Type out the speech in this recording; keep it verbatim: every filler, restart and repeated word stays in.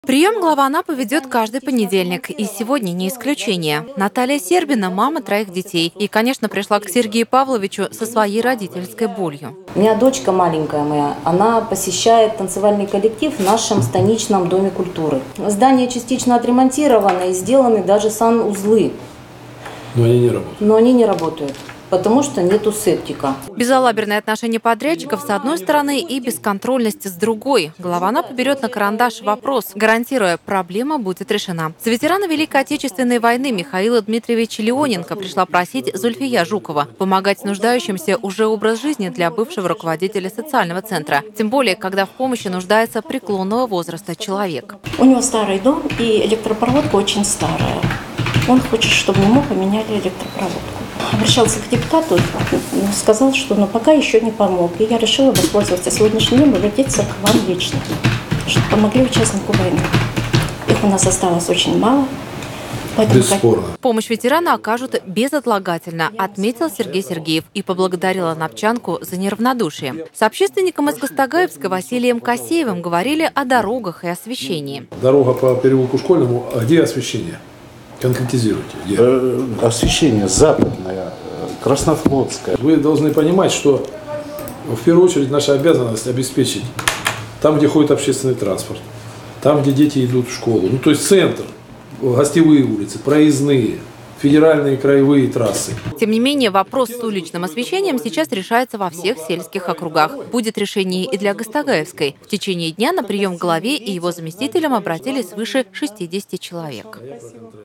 Прием глава Анапы ведет каждый понедельник, и сегодня не исключение. Наталья Сербина – мама троих детей, и, конечно, пришла к Сергею Павловичу со своей родительской болью. У меня дочка маленькая моя, она посещает танцевальный коллектив в нашем станичном доме культуры. Здание частично отремонтировано и сделаны даже санузлы. Но они не работают. Но они не работают. Потому что нету септика. Безалаберное отношение подрядчиков с одной стороны и бесконтрольность с другой. Глава Анапы берет на карандаш вопрос, гарантируя, проблема будет решена. С ветерана Великой Отечественной войны Михаила Дмитриевича Леоненко пришла просить Зульфия Жукова помогать нуждающимся уже образ жизни для бывшего руководителя социального центра. Тем более, когда в помощи нуждается преклонного возраста человек. У него старый дом и электропроводка очень старая. Он хочет, чтобы ему поменяли электропроводку. Обращался к депутату, сказал, что ну, пока еще не помог. И я решила воспользоваться сегодняшним днем и обратиться к вам лично, чтобы помогли участнику войны. Их у нас осталось очень мало. Бесспорно. Помощь ветерана окажут безотлагательно, отметил Сергей Сергеев и поблагодарил анапчанку за неравнодушие. С общественником из Гастагаевска Василием Косеевым говорили о дорогах и освещении. Дорога по переулку Школьному, а где освещение? Конкретизируйте. Где? Э, освещение западное, Краснофлотское. Вы должны понимать, что в первую очередь наша обязанность обеспечить там, где ходит общественный транспорт, там, где дети идут в школу. Ну, то есть центр, гостевые улицы, проездные, федеральные краевые трассы. Тем не менее, вопрос с уличным освещением сейчас решается во всех сельских округах. Будет решение и для Гастагаевской. В течение дня на прием к главе и его заместителям обратились свыше шестидесяти человек.